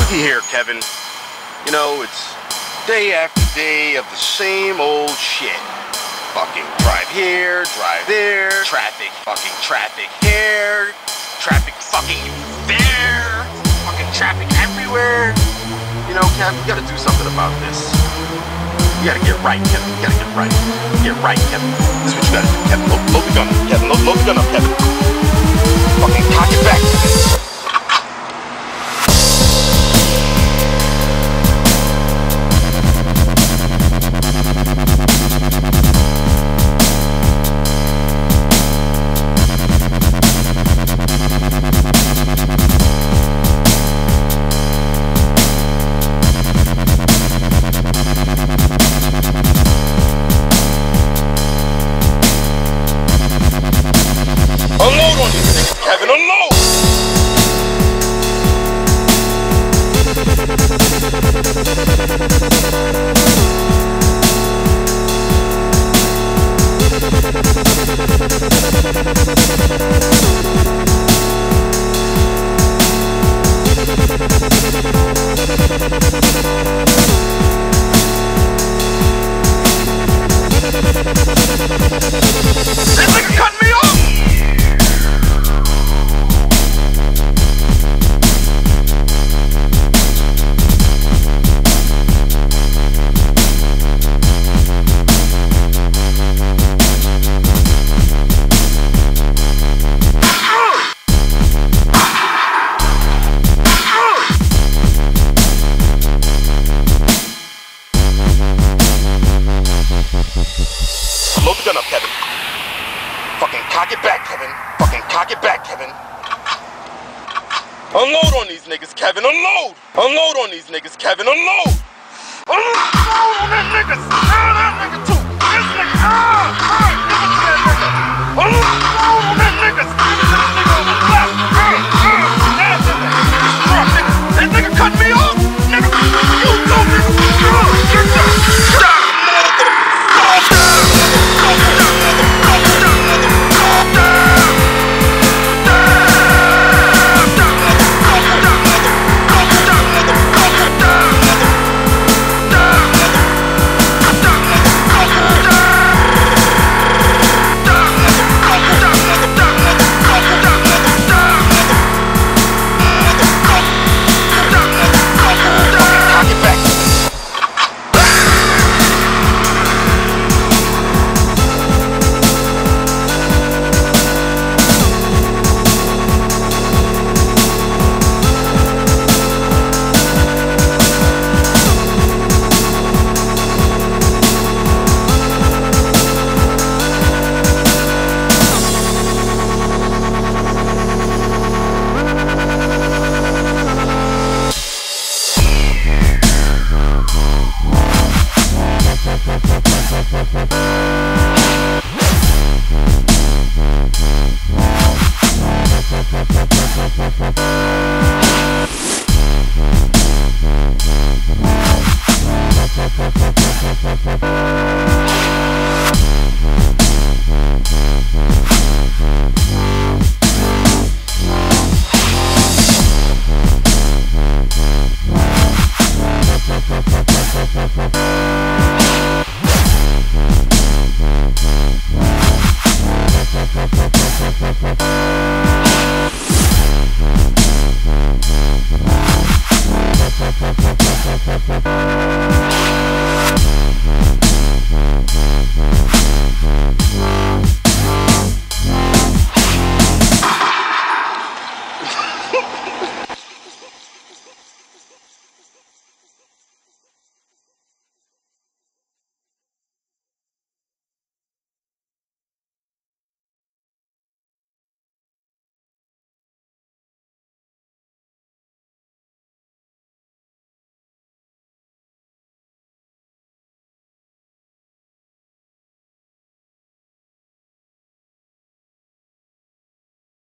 Looky here, Kevin. You know, it's day after day of the same old shit. Fucking drive here, drive there, traffic here, traffic fucking there, fucking traffic everywhere. You know, Kev, you gotta do something about this. You gotta get right, Kevin. You gotta get right. Get right, Kevin. This is what you gotta do, Kevin. Load the gun up, Kevin. Load the gun up, Kevin. Fucking cock it back, Kevin. Unload on these niggas, Kevin, unload! This nigga cut me off! Load the gun up, Kevin. Fucking cock it back, Kevin. Fucking cock it back, Kevin. Unload on these niggas, Kevin. Unload! Unload on these niggas, Kevin. Unload! Unload on that niggas! That nigga too! This nigga! Give it to that nigga! Unload on that